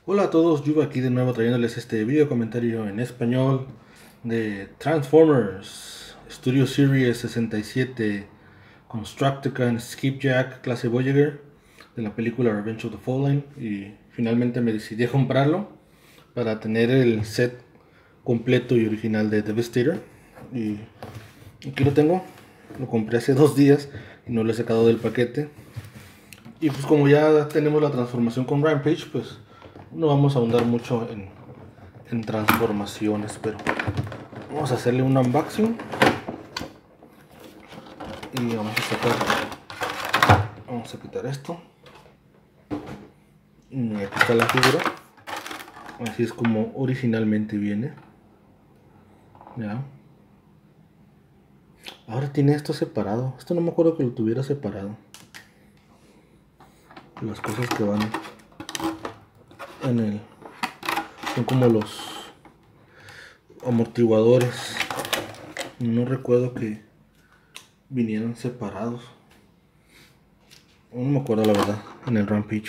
Hola a todos, Yuba aquí de nuevo trayéndoles este video comentario en español de Transformers Studio Series 67 Constructicon Skipjack clase Voyager de la película Revenge of the Fallen, y finalmente me decidí a comprarlo para tener el set completo y original de Devastator. Y aquí lo tengo, lo compré hace 2 días y no lo he sacado del paquete. Y pues como ya tenemos la transformación con Rampage, pues no vamos a ahondar mucho en transformaciones, pero vamos a hacerle un unboxing y vamos a quitar esto. Y aquí está la figura, así es como originalmente viene. Ya. Ahora tiene esto separado, esto no me acuerdo que lo tuviera separado. Las cosas que van en el son como los amortiguadores, no recuerdo que vinieran separados. No me acuerdo la verdad, en el Rampage.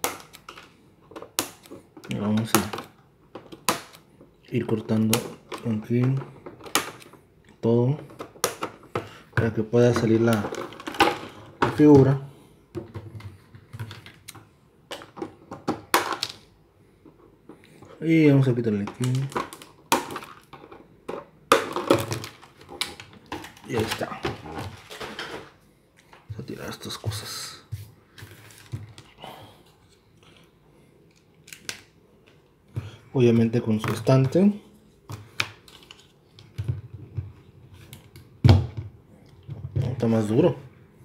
Vamos a ir cortando aquí todo para que pueda salir la figura. Y vamos a quitarle aquí. Y ahí está. Vamos a tirar estas cosas. Obviamente con su estante. Está más duro.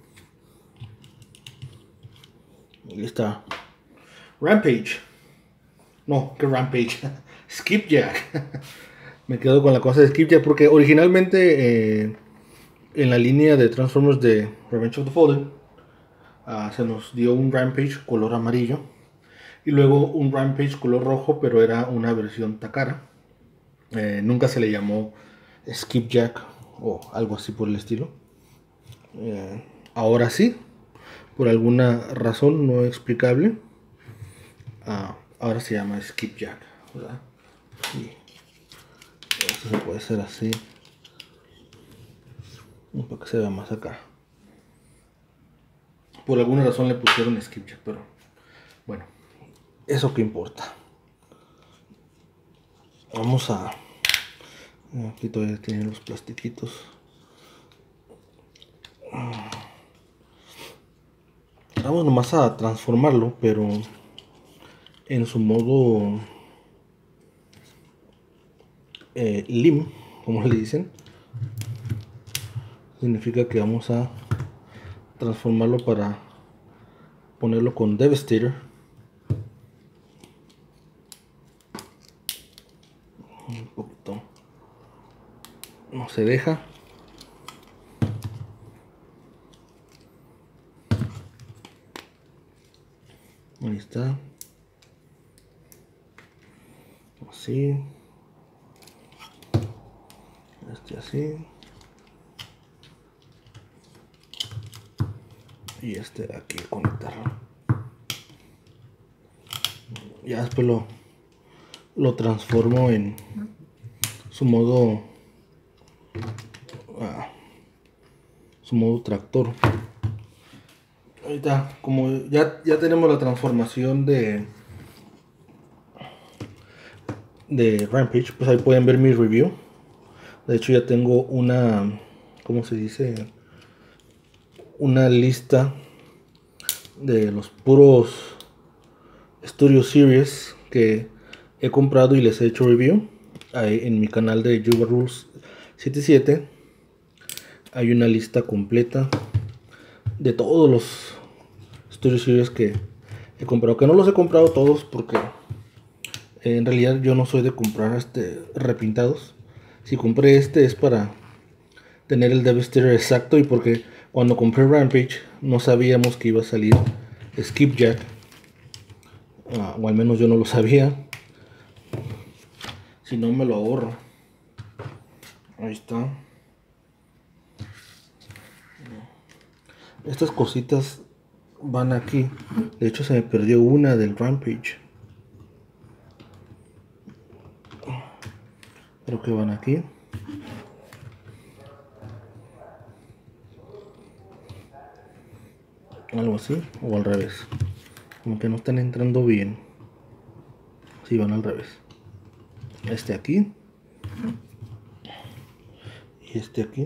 Ahí está. Rampage. No, que Rampage. Skipjack. Me quedo con la cosa de Skipjack porque originalmente en la línea de Transformers de Revenge of the Fallen se nos dio un Rampage color amarillo y luego un Rampage color rojo, pero era una versión Takara. Nunca se le llamó Skipjack o algo así por el estilo. Ahora sí, por alguna razón no explicable, ahora se llama Skipjack, ¿verdad? Y esto se puede hacer así para que se vea más acá. Por alguna razón le pusieron Skipjack, pero bueno, eso que importa. Vamos a... Aquí todavía tienen los plastiquitos. Vamos nomás a transformarlo, pero en su modo lim, como le dicen. Significa que vamos a transformarlo para ponerlo con Devastator. Un poquito. No se deja. Ahí está. Así. Este así. Y este aquí conectarlo. Ya después lo transformo en su modo tractor. Ahorita, como ya tenemos la transformación de Rampage, pues ahí pueden ver mi review. De hecho ya tengo una, ¿cómo se dice? Una lista de los puros Studio Series que he comprado y les he hecho review. Ahí en mi canal de Yuba Rules 77 hay una lista completa de todos los Studio Series que he comprado, que no los he comprado todos porque en realidad yo no soy de comprar repintados. Si compré este es para tener el Devastator exacto, y porque cuando compré Rampage no sabíamos que iba a salir Skipjack, o al menos yo no lo sabía. Si no, me lo ahorro. Ahí está. Estas cositas van aquí. De hecho se me perdió una del Rampage. Creo que van aquí. Algo así, o al revés. Como que no están entrando bien. Si van al revés. Este aquí. Y este aquí.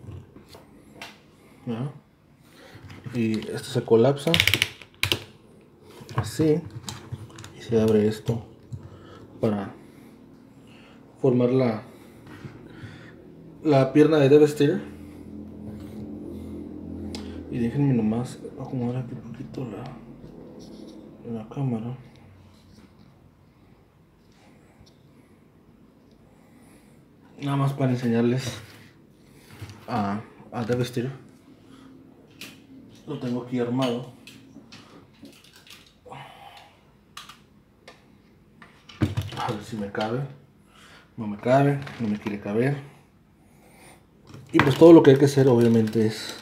¿Ya? Y esto se colapsa. Así. Y se abre esto. Para formar la pierna de Devastator. Y déjenme nomás acomodar aquí un poquito la cámara. Nada más para enseñarles a Devastator. Lo tengo aquí armado. A ver si me cabe. No me cabe, no me quiere caber. Y pues todo lo que hay que hacer obviamente es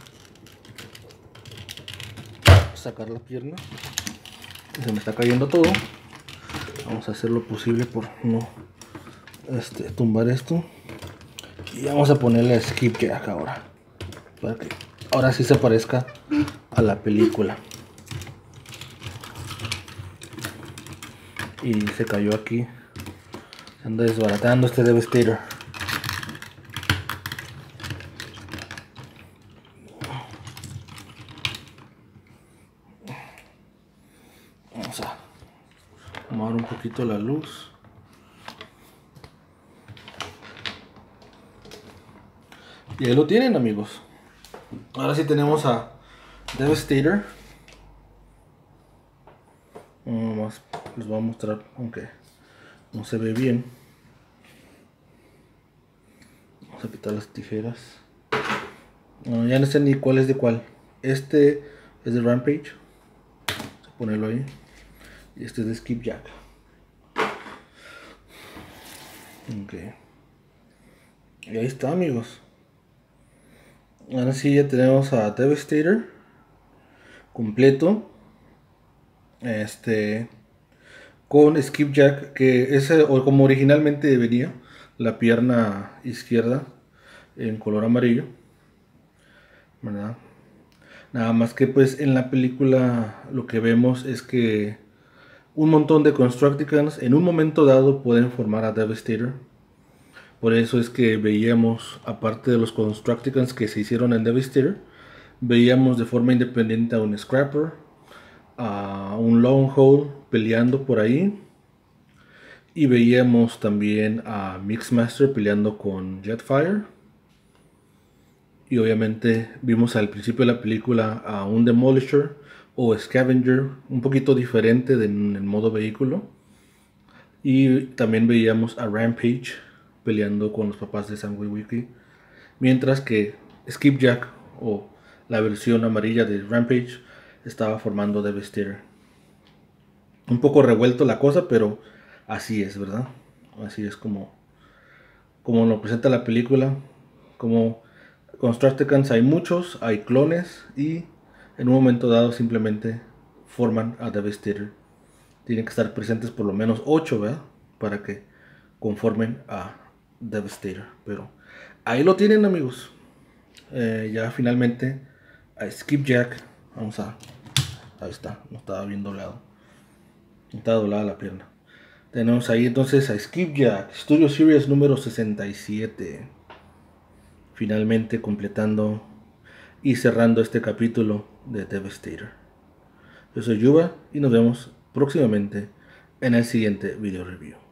sacar la pierna. Se me está cayendo todo. Vamos a hacer lo posible por no tumbar esto. Y vamos a ponerle skip jack ahora. Para que ahora sí se parezca a la película. Y se cayó aquí. Se anda desbaratando este Devastator. Vamos a mover un poquito la luz. Y ahí lo tienen, amigos. Ahora sí tenemos a Devastator. Más les voy a mostrar, aunque no se ve bien. Vamos a quitar las tijeras. Bueno, ya no sé ni cuál es de cuál. Este es de Rampage. Vamos a ponerlo ahí. Y este es de Skip Jack. Ok. Y ahí está, amigos. Ahora sí ya tenemos a Devastator completo. Con Skip Jack, que es como originalmente venía, la pierna izquierda en color amarillo, ¿verdad? Nada más que pues en la película lo que vemos es que un montón de Constructicons en un momento dado pueden formar a Devastator. Por eso es que veíamos, aparte de los Constructicons que se hicieron en Devastator, veíamos de forma independiente a un Scrapper, a un Longhole peleando por ahí. Y veíamos también a Mixmaster peleando con Jetfire. Y obviamente vimos al principio de la película a un Demolisher o Scavenger, un poquito diferente en el modo vehículo. Y también veíamos a Rampage peleando con los papás de Sam Witwicky. Mientras que Skipjack, o la versión amarilla de Rampage, estaba formando Devastator. Un poco revuelto la cosa, pero así es, ¿verdad? Así es como nos presenta la película. Como Constructicons hay muchos, hay clones, y en un momento dado simplemente forman a Devastator. Tienen que estar presentes por lo menos 8, ¿verdad? Para que conformen a Devastator. Pero ahí lo tienen, amigos. Ya finalmente a Skipjack. Vamos a... Ahí está, no estaba bien doblado. No estaba doblada la pierna. Tenemos ahí entonces a Skipjack, Studio Series número 67. Finalmente completando y cerrando este capítulo de Devastator. Yo soy Yuba y nos vemos próximamente en el siguiente video review.